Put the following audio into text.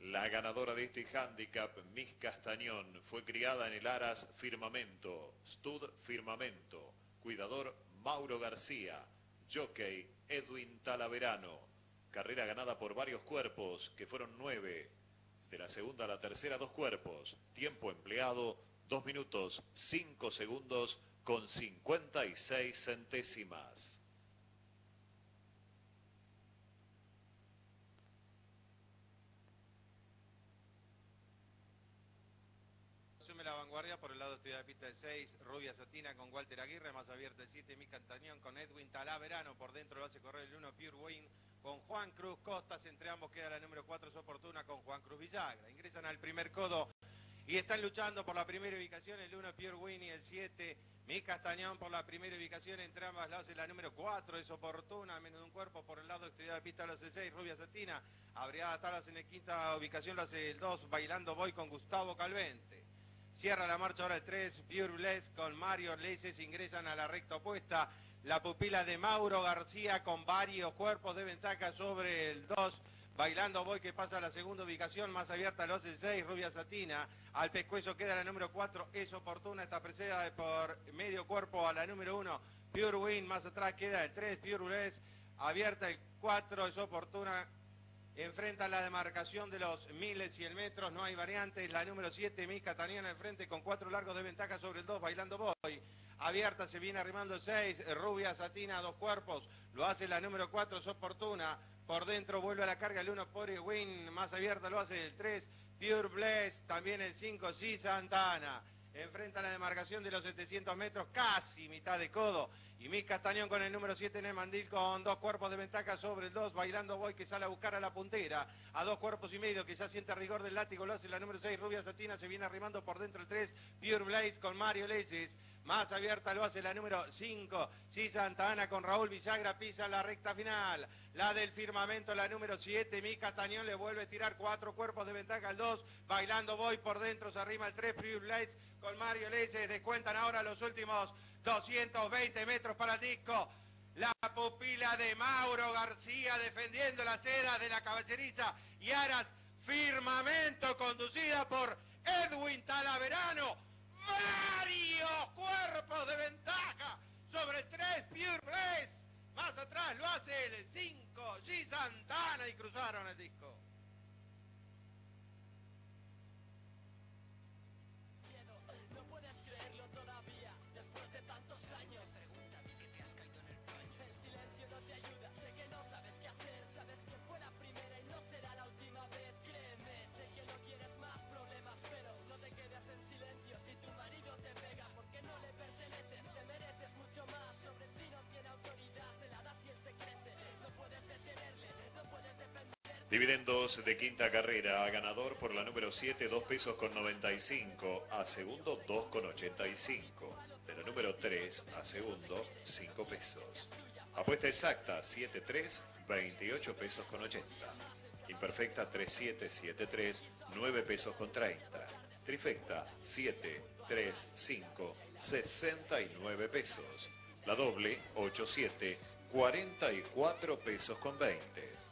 La ganadora de este handicap, Miss Castañón, fue criada en el Aras Firmamento, Stud Firmamento, cuidador Mauro García, jockey Edwin Talaverano. Carrera ganada por varios cuerpos, que fueron 9. De la segunda a la tercera, 2 cuerpos. Tiempo empleado, 2 minutos, 5 segundos con 56 centésimas. Asume la vanguardia por el lado de pista de 6, Rubia Satina con Walter Aguirre, más abierta el 7, Miss Castañón con Edwin Talaverano, por dentro lo hace correr el 1, Pure Win con Juan Cruz Costas, entre ambos queda la número 4, Soportuna con Juan Cruz Villagra. Ingresan al primer codo y están luchando por la primera ubicación, el 1, Pure Win, y el 7, Miss Castañón por la primera ubicación, entre ambas la hace la número 4, es Oportuna, menos de un cuerpo por el lado exterior de pista lo hace 6, Rubia Satina, Abriada Talas en la quinta ubicación lo hace el 2, Bailando Voy con Gustavo Calvente. Cierra la marcha ahora el 3, Pure Bless con Mario Leises, ingresan a la recta opuesta. La pupila de Mauro García con varios cuerpos de ventaja sobre el 2. Bailando Voy que pasa a la segunda ubicación, más abierta lo hace el 6, Rubia Satina. Al pescuezo queda la número 4, es Oportuna, está precedida por medio cuerpo a la número 1, Pure Win, más atrás queda el 3, Pure Bless. Abierta el 4, es Oportuna. Enfrenta la demarcación de los miles y el metros, no hay variantes. La número 7, Miss Castañón al frente con 4 largos de ventaja sobre el 2, Bailando Voy. Abierta se viene arrimando el 6, Rubia Satina, 2 cuerpos. Lo hace la número 4, Soportuna. Por dentro vuelve a la carga el 1, Pure Win. Más abierta lo hace el 3, Pure Bless. También el 5, Sí Santana. Enfrenta la demarcación de los 700 metros, casi mitad de codo. Y Miss Castañón con el número 7 en el mandil con 2 cuerpos de ventaja sobre el 2. Bailando Voy que sale a buscar a la puntera. A 2 cuerpos y medio que ya siente rigor del látigo. Lo hace la número 6, Rubia Satina. Se viene arrimando por dentro el 3, Pure Blaze con Mario Leises. Más abierta lo hace la número 5, Sí Santa Ana con Raúl Villagra. Pisa la recta final. La del firmamento, la número 7, Miss Castañón le vuelve a tirar 4 cuerpos de ventaja al 2. Bailando Voy por dentro, se arrima el 3, Pure Blaze con Mario Leises. Descuentan ahora los últimos 220 metros para el disco. La pupila de Mauro García defendiendo la seda de la caballeriza y Aras Firmamento, conducida por Edwin Talaverano. Varios cuerpos de ventaja sobre el 3, Pure Blaze. Más atrás lo hace el 5, G. Santana, y cruzaron el disco. No puedes creerlo todavía, después de tantos años. Pregúntame que te has caído en el baño. El silencio no te ayuda, sé que no sabes qué hacer. Sabes que fue la primera y no será la última vez. Créeme, sé que no quieres más problemas, pero no te quedes en silencio. Si tu marido te pega porque no le perteneces, te mereces mucho más. Sobre ti no tiene autoridad, se la das y él se crece. No puedes detenerle, no puedes defender. Dividendos de quinta carrera, a ganador por la número 7, 2 pesos con 95, a segundo 2 con 85, de la número 3 a segundo 5 pesos. Apuesta exacta 7-3, 28 pesos con 80. Imperfecta 3-7-7-3, 9 pesos con 30. Trifecta 7-3-5, 69 pesos. La doble 8-7, 44 pesos con 20.